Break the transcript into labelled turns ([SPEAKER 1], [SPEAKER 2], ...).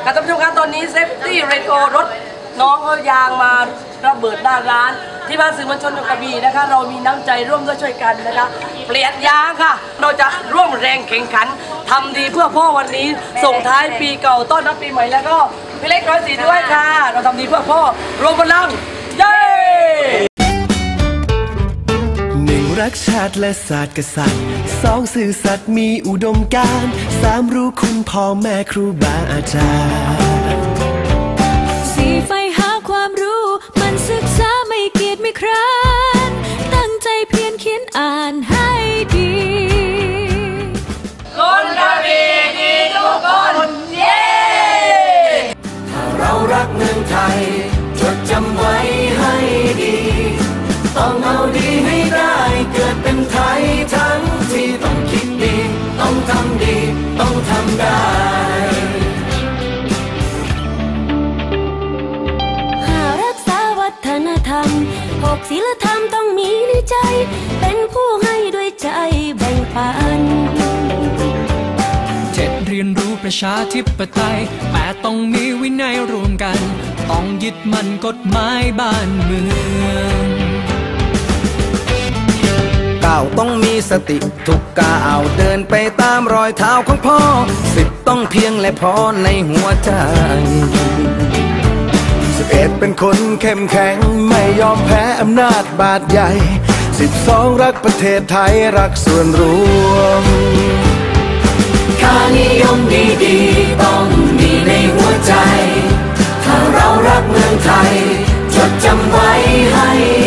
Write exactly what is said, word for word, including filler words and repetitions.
[SPEAKER 1] ค่ะท่านผู้ชมคะตอนนี้เซฟตี้เรโอรถน้องเขายางมาระเบิดหน้าร้านที่บ้านสื่อมวลชนกระบี่นะคะเรามีน้ำใจร่วมด้วยช่วยกันนะคะเปลี่ยนยางค่ะเราจะร่วมแรงแข่งขันทำดีเพื่อพ่อวันนี้ส่งท้ายปีเก่าต้อนรับปีใหม่แล้วก็พี่เล็กร้อยสีด้วยค่ะเราทำดีเพื่อพ่อรวมพลังเย้
[SPEAKER 2] หนึ่งรักชาติและศาสตร์กษัตริย์สองสื่อสัตย์มีอุดมการณ์สามรู้คุณพ่อแม่ครูบาอาจารย์
[SPEAKER 3] สี่ไฟหาความรู้มันศึกษาไม่เกียจไม่คร้านตั้งใจเพียรเขียนอ่านให้ดี
[SPEAKER 1] คนกระบี่ดีทุกคนเย้
[SPEAKER 2] ถ้าเรารักเมืองไทยจดจำไว้ให้ดีต้องเอาดีให้ได้เกิดเป็นไทยทั้งที่ต้องคิดดีต้องทำดีต้องทำได้
[SPEAKER 3] หารักษาวัฒนธรรมหกศีลธรรมต้องมีในใจเป็นผู้ให้ด้วยใจแบ่งปัน
[SPEAKER 4] เจ็ดเรียนรู้ประชาธิปไตยแปดต้องมีวินัยรวมกันต้องยึดมั่นกฎหมายบ้านเมือง
[SPEAKER 2] ก้าวต้องมีสติทุกก้าวเดินไปตามรอยเท้าของพ่อสิบต้องเพียงและพอในหัวใจสิบเอ็ดเป็นคนเข้มแข็งไม่ยอมแพ้อำนาจบาดใหญ่สิบสองรักประเทศไทยรักส่วนรวมค่านิยมดีๆต้องมีในหัวใจถ้าเรารักเมืองไทยจดจำไว้ให้